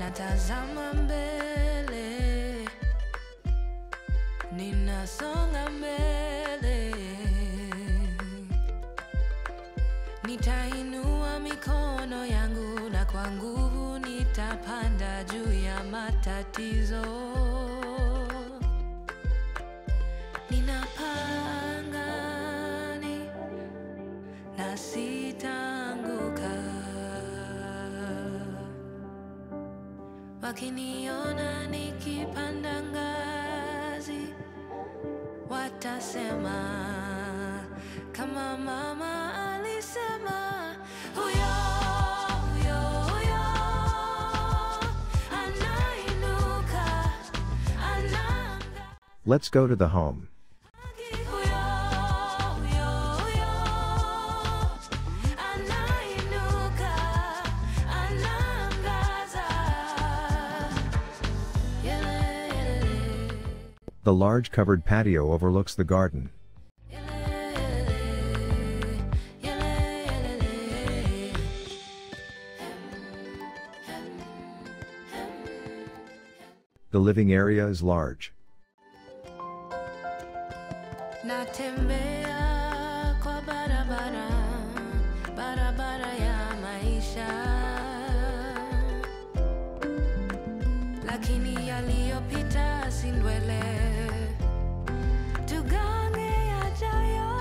Natazama mbele, ninasonga mbele. Nitainua mikono yangu na kwa nguvu nitapanda juu ya matatizo. Ninapaa angani na sitaanguka. Wakiniona nikipanda ngazi, watasema kama mama alisema, huyo anainuka, anaanga. Let's go to the home. The large covered patio overlooks the garden. The living area is large. Natembea kwa barabara, barabara ya maisha, lakini yaliyopita si ndwele. Tugange yajayo.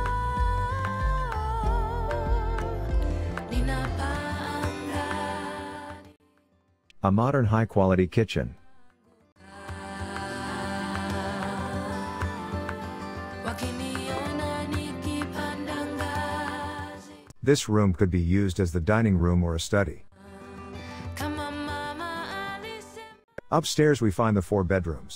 Ninapaa angani. A modern high-quality kitchen. Wakiniona nikipanda ngazi, This room could be used as the dining room or a study. kama mama alisema. Upstairs we find the 4 bedrooms.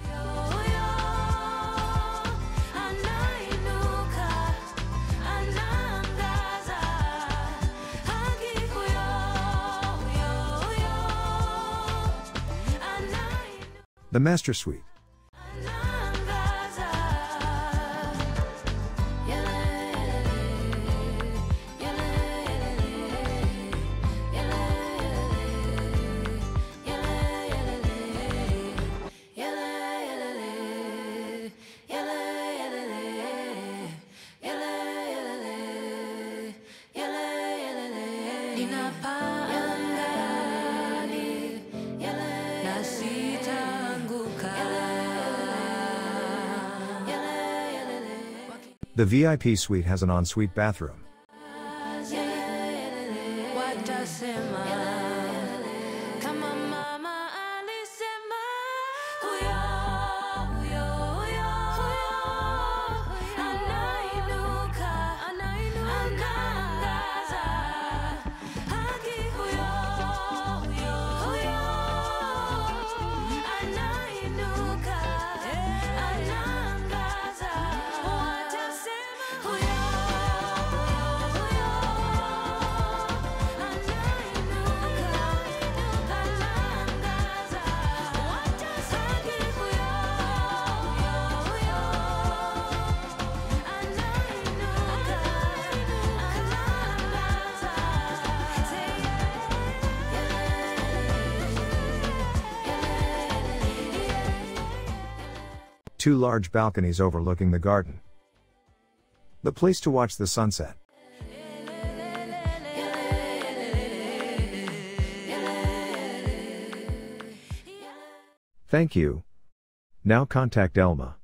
The master suite. The VIP suite has an ensuite bathroom. Two large balconies overlooking the garden. The place to watch the sunset. Thank you. Now contact Elma.